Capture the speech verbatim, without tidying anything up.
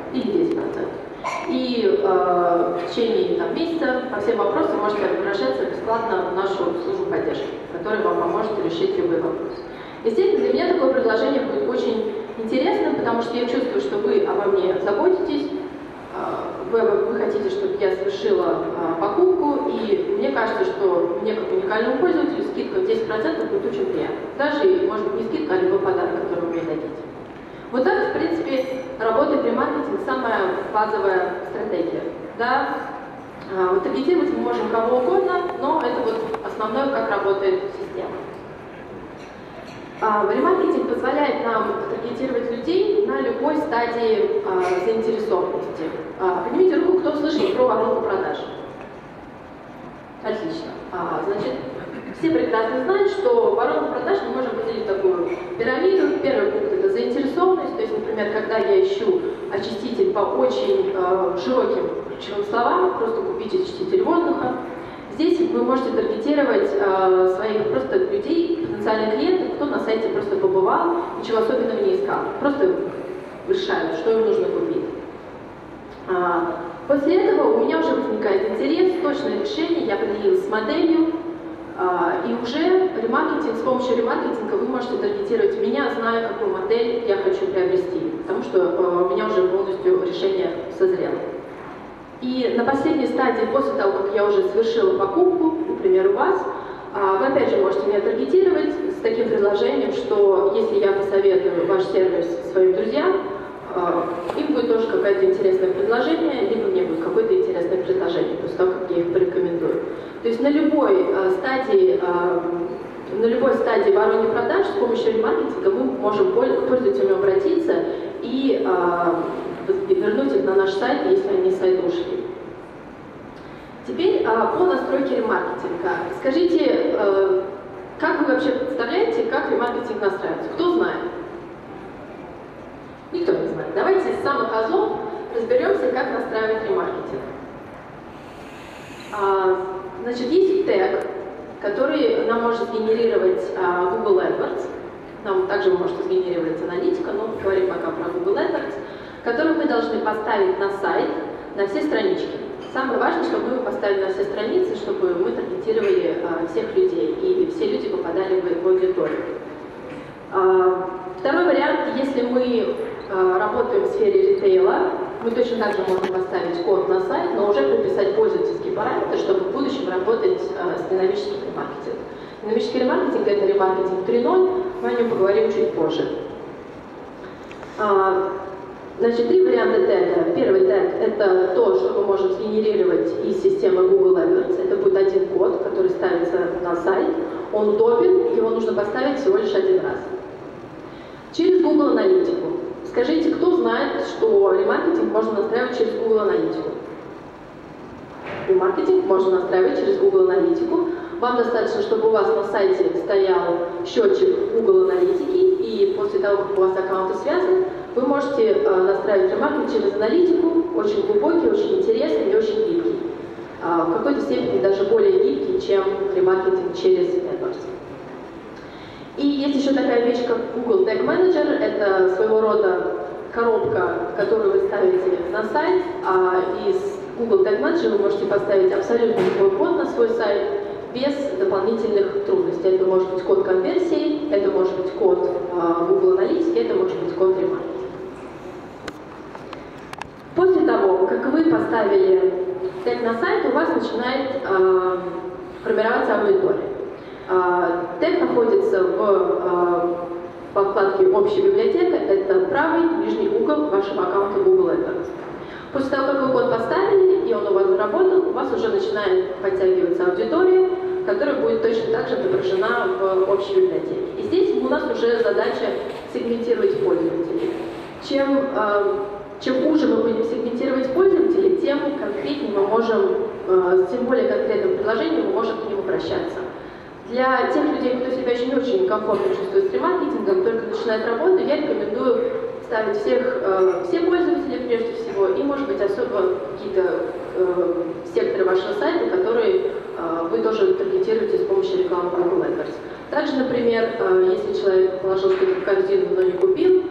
или десять процентов. И э, в течение там, месяца по всем вопросам можете обращаться бесплатно в нашу службу поддержки, которая вам поможет решить любой вопрос. Естественно, для меня такое предложение будет очень интересным, потому что я чувствую, что вы обо мне заботитесь, Вы, вы хотите, чтобы я совершила а, покупку, и мне кажется, что мне как уникальному пользователю скидка в десять процентов будет очень приятна. Даже, может быть, не скидка, а любой подарок, который вы мне дадите. Вот так, в принципе, работает ремаркетинг, самая базовая стратегия. Да? А, вот таргетировать мы можем кого угодно, но это вот основное, как работает система. А, ремаркетинг позволяет нам таргетировать людей на любой стадии а, заинтересованности. А, поднимите руку, кто слышал про воронку продаж. Отлично. А, значит, все прекрасно знают, что воронку продаж мы можем выделить такую пирамиду. Первый пункт – это заинтересованность. То есть, например, когда я ищу очиститель по очень а, широким ключевым словам, просто купите очиститель воздуха. Здесь вы можете таргетировать э, своих просто людей, потенциальных клиентов, кто на сайте просто побывал, ничего особенного не искал. Просто решают, что им нужно купить. А, после этого у меня уже возникает интерес, точное решение, я определилась с моделью, а, и уже ремаркетинг, с помощью ремаркетинга вы можете таргетировать меня, зная, какую модель я хочу приобрести, потому что э, у меня уже полностью решение созрело. И на последней стадии, после того, как я уже совершила покупку, например, у вас, вы опять же можете меня таргетировать с таким предложением, что если я посоветую ваш сервис своим друзьям, им будет тоже какое-то интересное предложение, либо мне будет какое-то интересное предложение после того, как я их порекомендую. То есть на любой стадии, на любой стадии воронки продаж с помощью ремаркетинга мы можем к пользователю обратиться и и вернуть их на наш сайт, если они с сайта ушли. Теперь а, по настройке ремаркетинга. Скажите, а, как вы вообще представляете, как ремаркетинг настраивается? Кто знает? Никто не знает. Давайте с самых азов разберемся, как настраивать ремаркетинг. А, значит, есть тег, который нам может сгенерировать а, Google AdWords. Нам также может сгенерировать аналитика, но говорим пока про Google AdWords, который мы должны поставить на сайт, на все странички. Самое важное, чтобы мы его поставили на все страницы, чтобы мы таргетировали а, всех людей, и все люди попадали в, в аудиторию. А, второй вариант, если мы а, работаем в сфере ритейла, мы точно так же можем поставить код на сайт, но уже прописать пользовательские параметры, чтобы в будущем работать а, с динамическим ремаркетингом. Динамический ремаркетинг – это ремаркетинг три ноль, мы о нем поговорим чуть позже. А, Значит, три варианта тега. Первый тег – это то, что мы можем сгенерировать из системы Google AdWords. Это будет один код, который ставится на сайт. Он удобен, его нужно поставить всего лишь один раз. Через Google Аналитику. Скажите, кто знает, что ремаркетинг можно настраивать через Google Аналитику? Ремаркетинг можно настраивать через Google Аналитику. Вам достаточно, чтобы у вас на сайте стоял счетчик Google Аналитики, и после того, как у вас аккаунты связаны, вы можете э, настраивать ремаркетинг через аналитику, очень глубокий, очень интересный и очень гибкий. Э, в какой-то степени даже более гибкий, чем ремаркетинг через AdWords. И есть еще такая вещь, как Google Tag Manager. Это своего рода коробка, которую вы ставите на сайт. А из Google Tag Manager вы можете поставить абсолютно любой код на свой сайт без дополнительных трудностей. Это может быть код конверсии, это может быть код э, Google Аналитики, это может быть код ремаркетинга. После того, как вы поставили тег на сайт, у вас начинает э, формироваться аудитория. Э, тег находится в, э, во вкладке «Общая библиотека», это правый нижний угол вашего аккаунта Google AdWords. После того, как вы код поставили, и он у вас заработал, у вас уже начинает подтягиваться аудитория, которая будет точно так же отображена в общей библиотеке. И здесь у нас уже задача сегментировать пользователей. Чем, э, чем уже мы будем сегментировать пользователей, тем конкретнее мы можем, э, тем более конкретным предложением мы можем к ним обращаться. Для тех людей, кто себя еще не очень комфортно чувствует с ремаркетингом, только начинает работу, я рекомендую ставить всех, э, все пользователи прежде всего, и, может быть, особо какие-то э, секторы вашего сайта, которые э, вы тоже таргетируете с помощью рекламы Google AdWords. Также, например, э, если человек положил что-то в корзину, но не купил,